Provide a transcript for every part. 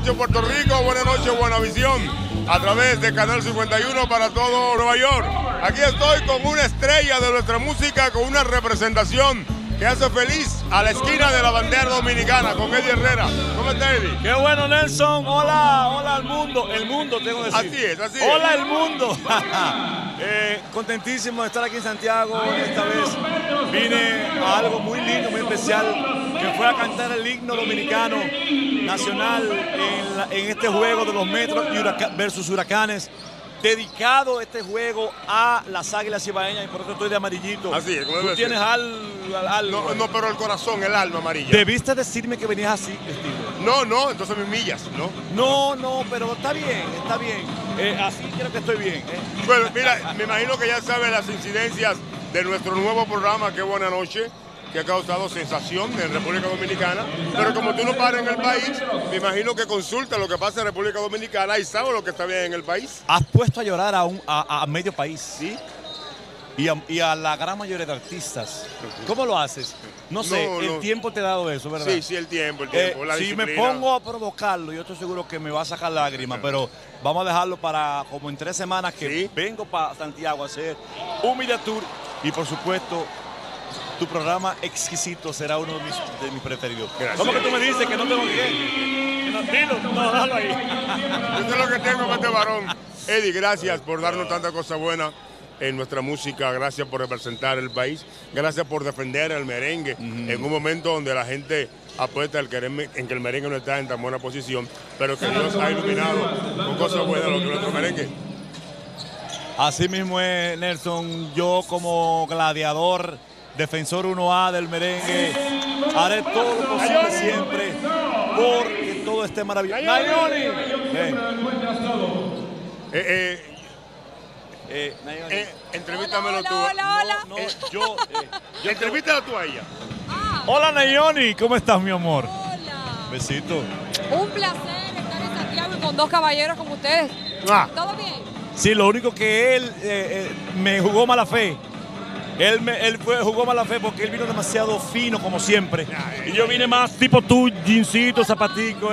noches Puerto Rico, buenas noches Buenavisión, a través de Canal 51 para todo Nueva York. Aquí estoy con una estrella de nuestra música, con una representación que hace feliz a la esquina de la bandera dominicana, con Eddie Herrera. ¿Cómo está, Eddie? Qué bueno, Nelson. Hola, hola al mundo. El mundo, tengo que decir. Así es, así es. Hola, el mundo. Contentísimo de estar aquí en Santiago. Esta vez vine a algo muy lindo, muy especial, que fue a cantar el himno dominicano nacional en este juego de los Metros versus Huracanes. Dedicado este juego a las Águilas Cibaeñas, y por eso estoy de amarillito. Así es, como tú tienes algo. No, pero el corazón, el alma amarilla. Debiste decirme que venías así, vestido. No, entonces me humillas, ¿no? No, pero está bien, está bien. Así creo que estoy bien. Bueno, mira, me imagino que ya sabes las incidencias de nuestro nuevo programa, Qué Buena Noche, que ha causado sensación en República Dominicana, pero como tú no paras en el país, me imagino que consultas lo que pasa en República Dominicana y sabes lo que está bien en el país. Has puesto a llorar a medio país, ¿sí? Y a la gran mayoría de artistas. ¿Cómo lo haces? No sé, el tiempo te ha dado eso, ¿verdad? Sí, el tiempo, la si disciplina. me pongo a provocarlo, yo estoy seguro que me va a sacar lágrimas, pero vamos a dejarlo para como en 3 semanas que vengo para Santiago a hacer un media tour y por supuesto tu programa exquisito será uno de mis preferidos. Gracias. ¿Cómo que tú me dices que no tengo que no, dilo, no, déjalo ahí. Eso es lo que tengo con este varón. Eddie, gracias por darnos tanta cosa buena en nuestra música, gracias por representar el país, gracias por defender el merengue en un momento donde la gente apuesta en que el merengue no está en tan buena posición, pero que Dios ha iluminado con cosas buenas lo que es nuestro merengue. Así mismo es, Nelson. Yo como gladiador, defensor 1A del merengue, haré todo lo posible siempre porque todo esté maravilloso. ¡Nayoni! Entrevístamelo tú. Hola. Entrevítala tú a ella. Hola, Nayoni, ¿cómo estás, mi amor? Hola. Besito. Un placer estar en Santiago y con 2 caballeros como ustedes. ¿Todo bien? Sí, lo único que él me jugó mala fe. Él jugó mala fe porque él vino demasiado fino, como siempre. Y yo vine más tipo tú, jeansito, zapatico.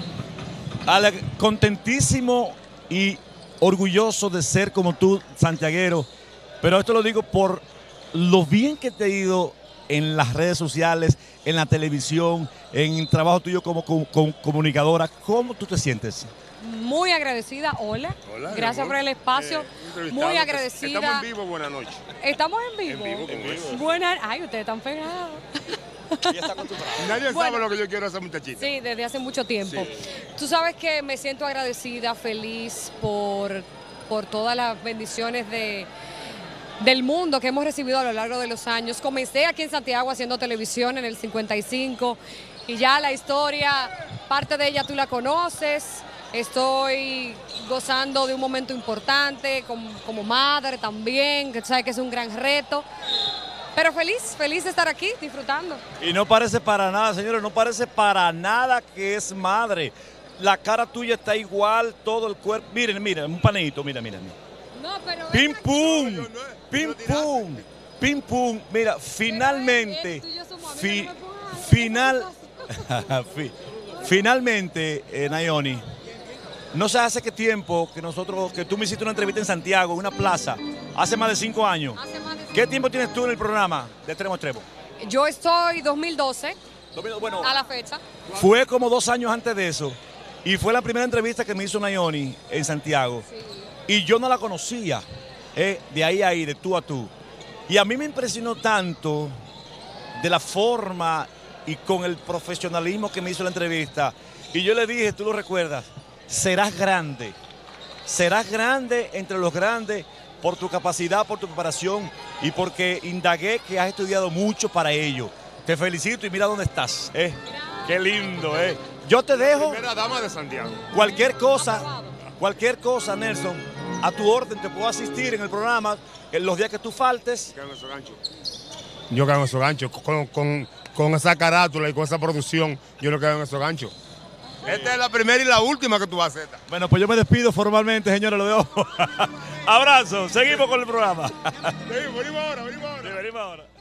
Contentísimo y orgulloso de ser como tú, santiaguero. Pero esto lo digo por lo bien que te ha ido en las redes sociales, en la televisión, en el trabajo tuyo como comunicadora. ¿Cómo tú te sientes? Muy agradecida, hola. Gracias por el espacio. Muy agradecida. Estamos en vivo, buenas noches. ¿Estamos en vivo? En vivo. Buenas. Ay, ustedes están pegados. Nadie sabe lo que yo quiero hacer, muchachita. Sí, desde hace mucho tiempo. Sí. Tú sabes que me siento agradecida, feliz por todas las bendiciones del mundo que hemos recibido a lo largo de los años. Comencé aquí en Santiago haciendo televisión en el 55 y ya la historia, parte de ella tú la conoces. Estoy gozando de un momento importante como madre también, que tú sabes que es un gran reto. Pero feliz de estar aquí, disfrutando. Y no parece para nada, señores, no parece para nada que es madre. La cara tuya está igual, todo el cuerpo. Miren, un paneíto, mira. No, pero Pim pum, pim pum, pim pum. Mira, finalmente, finalmente, Nayoni, no sé hace qué tiempo que tú me hiciste una entrevista en Santiago, en una plaza, hace más de 5 años. ¿Qué tiempo tienes tú en el programa de Extremo a Extremo? Yo estoy 2012, bueno, a la fecha. Fue como 2 años antes de eso. Y fue la primera entrevista que me hizo Nayoni en Santiago. Sí. Y yo no la conocía, de ahí a ahí, de tú a tú. Y a mí me impresionó tanto de la forma y con el profesionalismo que me hizo la entrevista. Y yo le dije, tú lo recuerdas, serás grande entre los grandes por tu capacidad, por tu preparación y porque indagué que has estudiado mucho para ello. Te felicito y mira dónde estás. Qué lindo. Yo te dejo. Primera dama de Santiago. Cualquier cosa, Nelson, a tu orden te puedo asistir en el programa en los días que tú faltes. Yo quedo en esos ganchos. Con esa carátula y con esa producción, yo no quedo en esos ganchos. Esta es la primera y la última que tú vas a hacer. Bueno, pues yo me despido formalmente, señores, lo dejo. Abrazo, seguimos con el programa. Venimos ahora. Sí, venimos ahora.